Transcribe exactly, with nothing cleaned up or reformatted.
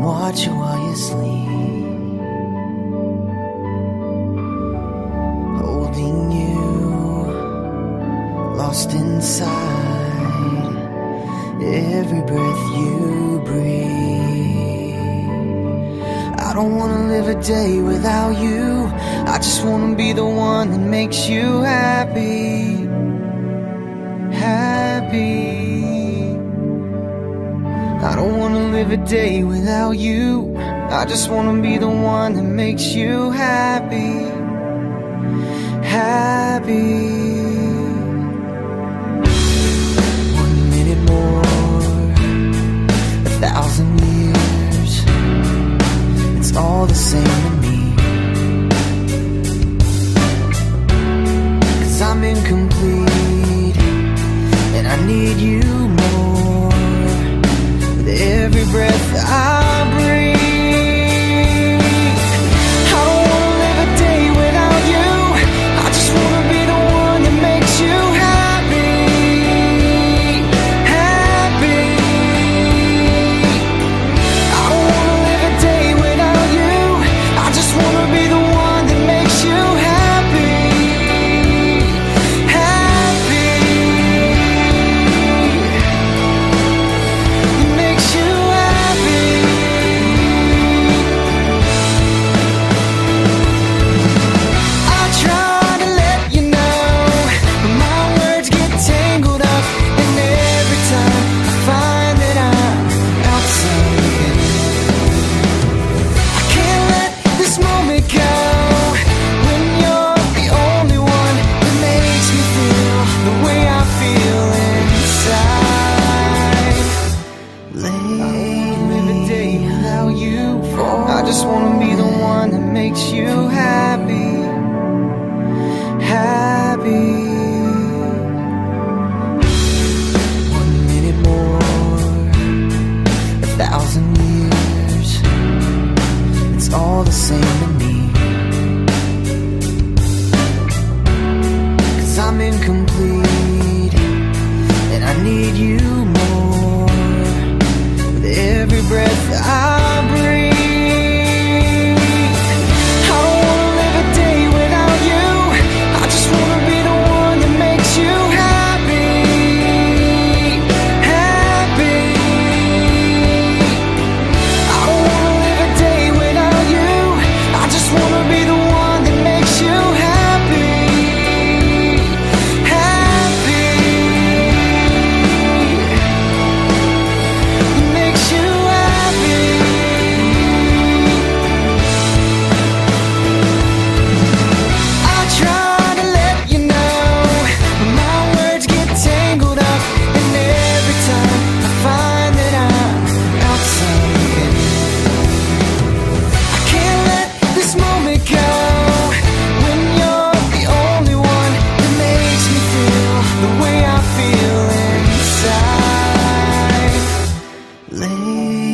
watch you while you sleep, holding you, lost inside every breath you breathe. I don't wanna live a day without you. I just wanna be the one that makes you happy, happy. I don't wanna live a day without you. I just wanna be the one that makes you happy, happy. One minute more, a thousand years, it's all the same to me. 'Cause I'm incomplete and I need you more with every breath I breathe. I don't wanna live a day without you. I just wanna be the one that makes you happy, happy. I don't wanna live a day without you. I just wanna be the one that makes you happy, happy. That makes you happy. I try to let you know, but my words get tangled up, and every time I find that I'm outside, I can't let this moment go. When you're the only one that makes me feel the way I feel inside. Lately, live a day without you. I just wanna be the one that makes you happy, happy. One minute more, a thousand years, it's all the same to me. 'Cause I'm incomplete and I need you more with every breath I breathe. I don't wanna live a day without you. I just wanna be the one that makes you happy, happy. I don't wanna live a day without you. I just wanna be the one that makes you happy, happy. That makes you happy. I try to let you know, but my words get tangled up, and every time I find that I'm outside, I can't let this moment go. When you're the only one that makes me feel the way I feel inside. Lately,